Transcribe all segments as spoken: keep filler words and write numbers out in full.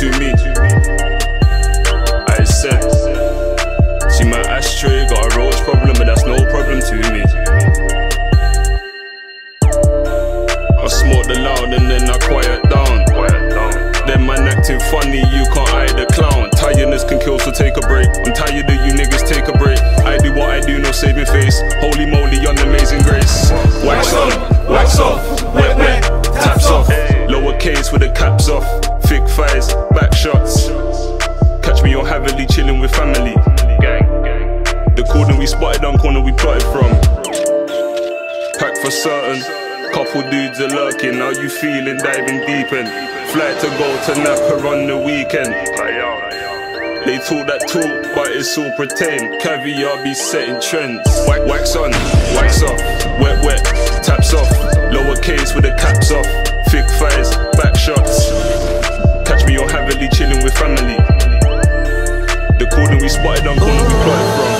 to me. I said, see my ashtray got a roach problem, but that's no problem to me. I smoke the loud and then I quiet down. Then man acting funny, you can't hide the clown. Tiredness can kill, so take a break. I'm tired of you niggas, take a break. I do what I do, no saving face. Holy moly, on amazing grace. Wax on, wax off, wet wet, taps off. Lower case with the caps off. Thick thighs, back shots. Catch me on heavily chilling with family. The corner we spotted on corner we plotted from. Pack for certain. Couple dudes are lurking, how you feeling? Diving deep in. Flight to go to Napa on the weekend. They talk that talk, but it's all pretend. Caviar be setting trends. Wax on, wax off, wet wet, taps off. Lower case with the caps off. Thick thighs, back shots. Catch me on heavily chilling with family. The corner we spotted on corner we plotted from.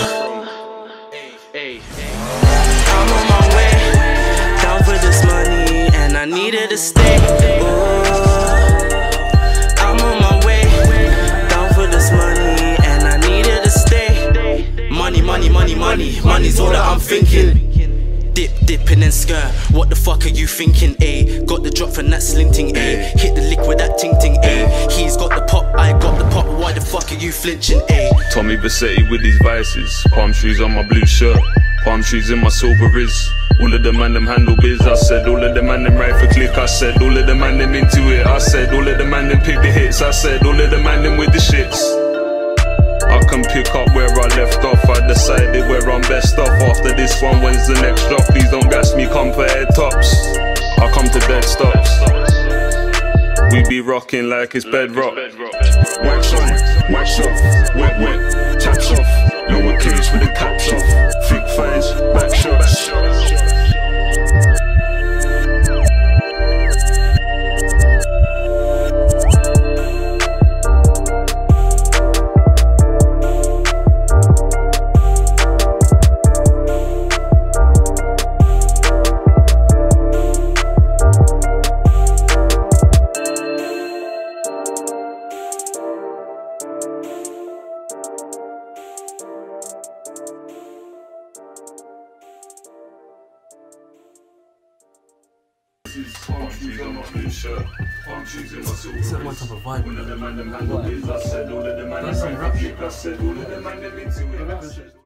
I'm on my way, down for this money, and I needed to stay. Ooh. I'm on my way, down for this money, and I needed to stay. Money, money, money, money, money's all that I'm thinking. Dip, dip and then skirt, what the fuck are you thinking, eh? Got the drop from that slinting, eh? Hit the lick with that ting ting, eh? He's got the pop, I got the pop, why the fuck are you flinching, eh? Tommy Bassetti with these vices. Palm trees on my blue shirt, palm trees in my silver riz. All of the man them handle biz, I said. All of the man them ride for click, I said. All of the man them into it, I said. All of the man them pick the hits, I said. All of the man them with the shits. I can pick up where I left off. I decided where I'm best off. After this one, when's the next drop? Please don't gas me, come for head tops. I come to dead stops. We be rocking like it's bedrock. Wax on, wax off, wet wet, taps off. Lower case with the caps off. Thick thighs, back shots. Palm trees on my blue shirt, palm trees in my silver wrist. All of the man them handle biz, I said. All of the man them rap shit, I said. All of the man them into it, I said.